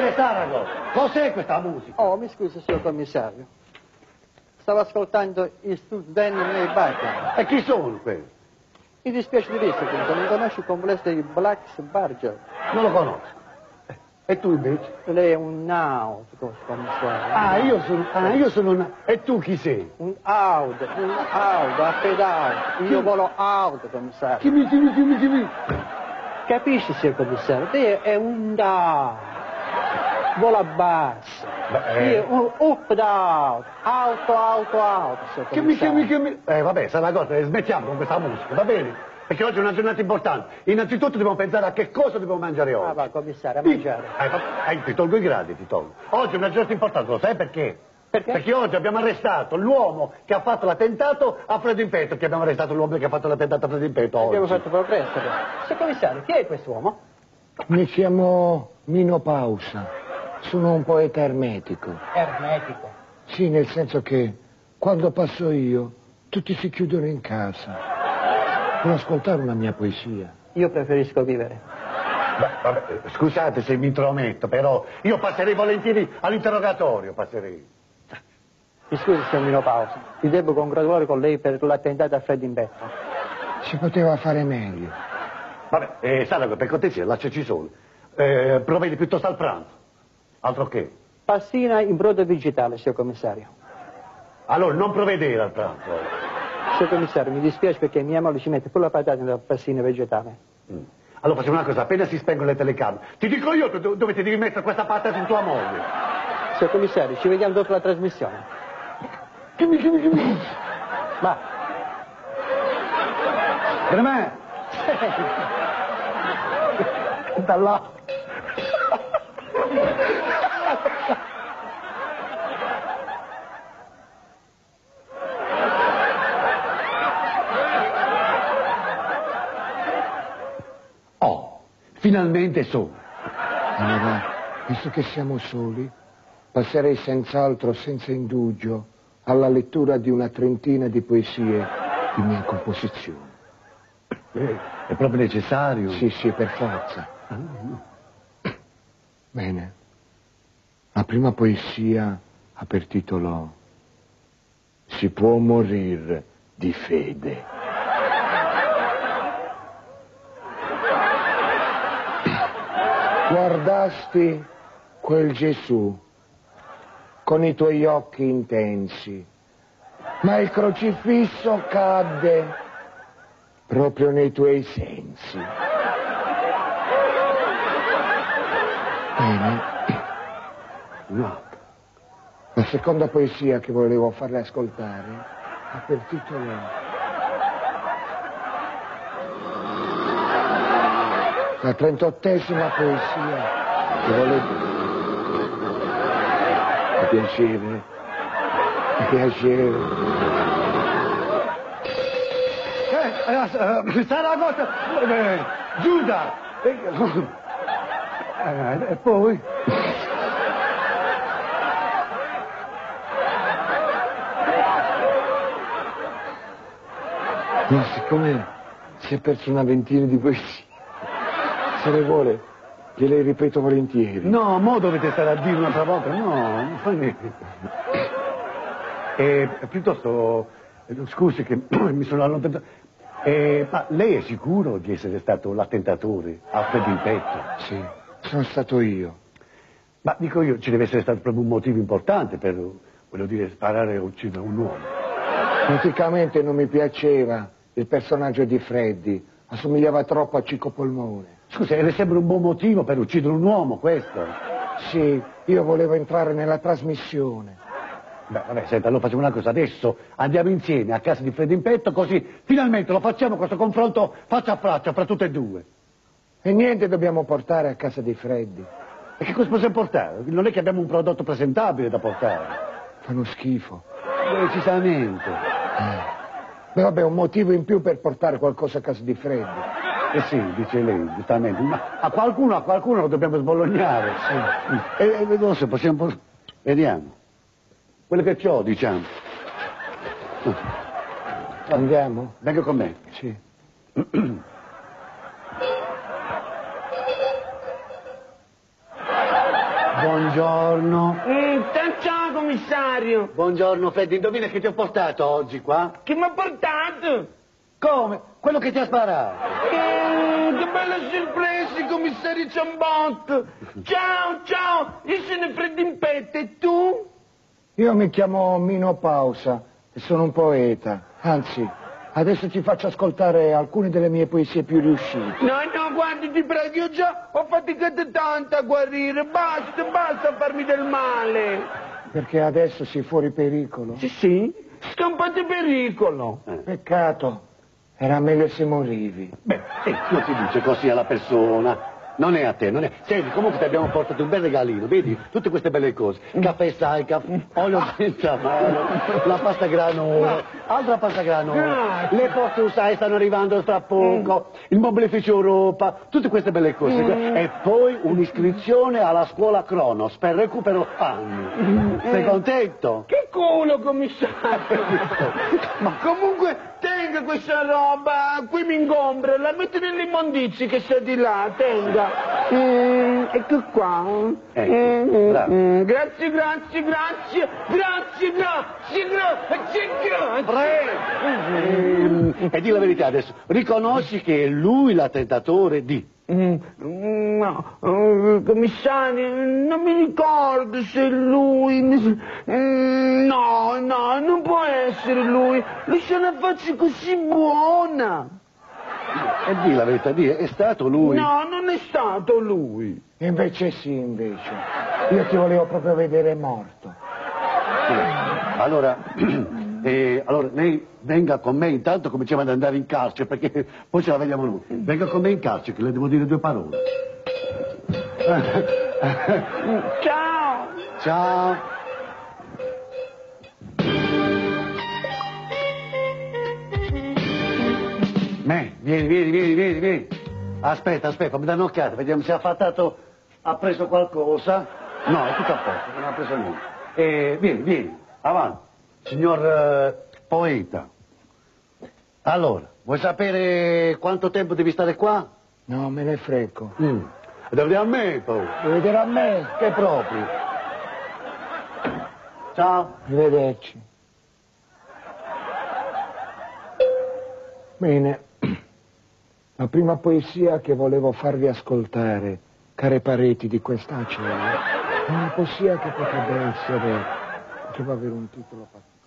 Sarago, cos'è questa musica? Oh, mi scusi, signor commissario. Stavo ascoltando i studenti nei Balkan. E chi sono quelli? Mi dispiace di dirsi che non conosci il complesso dei Black Barger. Non lo conosco. E tu invece? Lei è un nautico, commissario. Io sono un... E tu chi sei? Un auto, a pedale. Io volo auto, commissario. Chi? Capisci, signor commissario? Lei è un down. Vola basso. Io un up down. Auto, signor commissario. Vabbè, sarà una cosa, smettiamo con questa musica, va bene? Perché oggi è una giornata importante. Innanzitutto dobbiamo pensare a che cosa dobbiamo mangiare oggi. Ah, va, commissario, a mangiare. Ti tolgo i gradi, ti tolgo. Oggi è una giornata importante, lo sai perché? Perché? Perché oggi abbiamo arrestato l'uomo che ha fatto l'attentato a Freddo Impetto, che abbiamo arrestato l'uomo che ha fatto l'attentato a Freddo Impetto oggi. Abbiamo fatto progresso. Signor commissario, chi è quest'uomo? Mi chiamo Mino Pausa, sono un poeta ermetico. Ermetico? Sì, nel senso che quando passo io, tutti si chiudono in casa. Vuoi ascoltare una mia poesia? Io preferisco vivere. Vabbè, scusate se mi intrometto, però io passerei volentieri all'interrogatorio, passerei. Mi scusi, signor Mino Pausa, mi devo congratulare con lei per l'attentato a Freddo Impetto. Si poteva fare meglio. Vabbè, Sarago, per cortesia, lasciaci soli. Provvedi piuttosto al pranzo. Altro che. Passina in brodo vegetale, signor commissario. Allora, non provvedere al pranzo. Signor commissario, mi dispiace perché mia moglie ci mette pure la patata nella passina vegetale. Allora facciamo una cosa, appena si spengono le telecamere, ti dico io dove ti devi mettere questa patata in tua moglie. Signor commissario, ci vediamo dopo la trasmissione. Chiami. Va. Per me? Da là. Finalmente solo. Allora, visto che siamo soli, passerei senz'altro, senza indugio, alla lettura di una trentina di poesie di mia composizione. È proprio necessario? Sì, per forza. Bene. La prima poesia ha per titolo Si può morir di fede. Guardasti quel Gesù con i tuoi occhi intensi, ma il crocifisso cadde proprio nei tuoi sensi. Bene. No. La seconda poesia che volevo farle ascoltare ha per titolo la 38ª poesia che volevo... Mi piacere. Saragossa, Giuda, e poi? No, siccome si è perso una ventina di poesie, se ne vuole, gliele ripeto volentieri. No, mo dovete stare a dire un'altra volta, no, non fa niente. Piuttosto, scusi che mi sono allontanato, ma lei è sicuro di essere stato l'attentatore a Freddo Impetto? Sì, sono stato io. Ma dico io, ci deve essere stato proprio un motivo importante per, voglio dire, sparare e uccidere un uomo. Praticamente non mi piaceva il personaggio di Freddy, assomigliava troppo a Cico Polmone. Scusa, le sembra un buon motivo per uccidere un uomo questo? Sì, io volevo entrare nella trasmissione. Beh, vabbè, senta, allora facciamo una cosa, adesso andiamo insieme a casa di Freddo Impetto, così finalmente lo facciamo questo confronto faccia a faccia fra tutte e due. E niente dobbiamo portare a casa di Freddy. E che cosa possiamo portare? Non è che abbiamo un prodotto presentabile da portare. Fanno schifo. Decisamente. Beh, vabbè, un motivo in più per portare qualcosa a casa di Freddy. Eh sì, dice lei, giustamente, ma a qualcuno lo dobbiamo sbolognare. Sì. E vediamo se possiamo... Vediamo. Quello che c'ho, diciamo. Andiamo? Venga con me. Sì. Buongiorno. Ciao, commissario. Buongiorno, Freddy. Indovina che ti ho portato oggi qua? Che mi ha portato? Come? Quello che ti ha sparato. Che bella sorpresa, commissario Ciambotto. Ciao. Io sono Freddy Impetta e tu? Io mi chiamo Mino Pausa e sono un poeta. Anzi, adesso ti faccio ascoltare alcune delle mie poesie più riuscite. No, guardi, ti prego, io già ho faticato tanto a guarire. Basta farmi del male. Perché adesso sei fuori pericolo. Sì, scampate pericolo. Peccato, era meglio se morivi. Beh, non si dice così alla persona. Non è a te, non è... Senti, comunque ti abbiamo portato un bel regalino, vedi? Tutte queste belle cose. Caffè Saica, olio senza mano, la pasta granola, altra pasta granola, le poste usate stanno arrivando fra poco, il mobilificio Europa, tutte queste belle cose. E poi un'iscrizione alla scuola Cronos per recupero panni. Sei contento? Che culo, commissario! Ma comunque tenga questa roba, qui mi ingombra, la metti nell'immondizia che sta di là, tenga. Ecco qua. Bravo. Grazie. E di la verità adesso, riconosci che è lui l'attentatore di... No, commissario, non mi ricordo se è lui. No, non può essere lui. Lui c'ha una faccia così buona. E di la verità, è stato lui. No, non è stato lui. Invece sì, invece. Io ti volevo proprio vedere morto. Allora, allora lei venga con me, intanto cominciamo ad andare in carcere, perché poi ce la vediamo noi. Venga con me in carcere, che le devo dire 2 parole. Ciao. Ciao. Vieni. Aspetta, fammi dare un'occhiata, vediamo se ha preso qualcosa. No, è tutto a posto, non ha preso niente. Vieni, avanti. Signor poeta. Allora, vuoi sapere quanto tempo devi stare qua? No, me ne frego. Devi vedere a me, poi. Devi vedere a me? Che proprio. Ciao. Arrivederci. Bene. La prima poesia che volevo farvi ascoltare, care pareti di questa cella, è una poesia che potrebbe avere un titolo particolare.